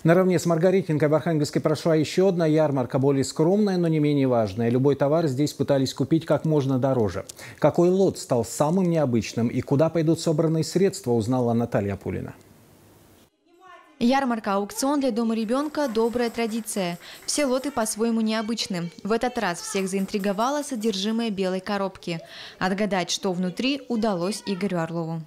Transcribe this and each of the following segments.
Наравне с Маргаритинкой в Архангельске прошла еще одна ярмарка, более скромная, но не менее важная. Любой товар здесь пытались купить как можно дороже. Какой лот стал самым необычным и куда пойдут собранные средства, узнала Наталья Пулина. Ярмарка-аукцион для дома ребенка – добрая традиция. Все лоты по-своему необычны. В этот раз всех заинтриговало содержимое белой коробки. Отгадать, что внутри, удалось Игорю Орлову.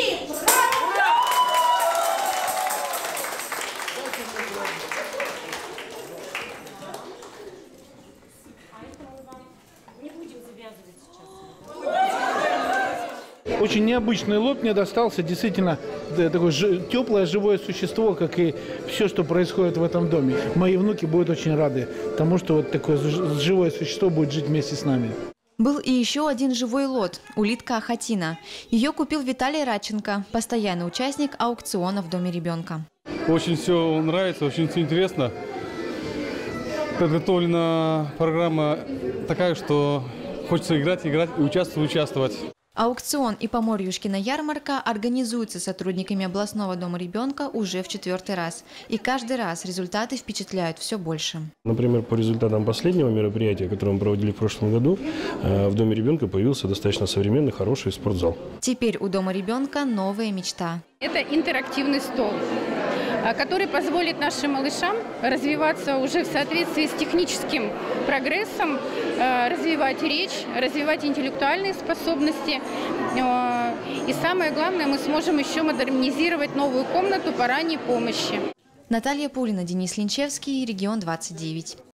Очень необычный лот мне достался, действительно такое теплое живое существо, как и все, что происходит в этом доме. Мои внуки будут очень рады тому, что вот такое живое существо будет жить вместе с нами. Был и еще один живой лот – улитка Ахатина. Ее купил Виталий Радченко, постоянный участник аукциона в доме ребенка. Очень все нравится, очень все интересно. Подготовлена программа такая, что хочется играть и участвовать. Аукцион и Поморьюшкина ярмарка организуются сотрудниками областного дома ребенка уже в 4-й раз. И каждый раз результаты впечатляют все больше. Например, по результатам последнего мероприятия, которое мы проводили в прошлом году, в доме ребенка появился достаточно современный, хороший спортзал. Теперь у дома ребенка новая мечта. Это интерактивный стол, который позволит нашим малышам развиваться уже в соответствии с техническим прогрессом, развивать речь, развивать интеллектуальные способности. И самое главное, мы сможем еще модернизировать новую комнату по ранней помощи. Наталья Пулина, Денис Линчевский, Регион 29.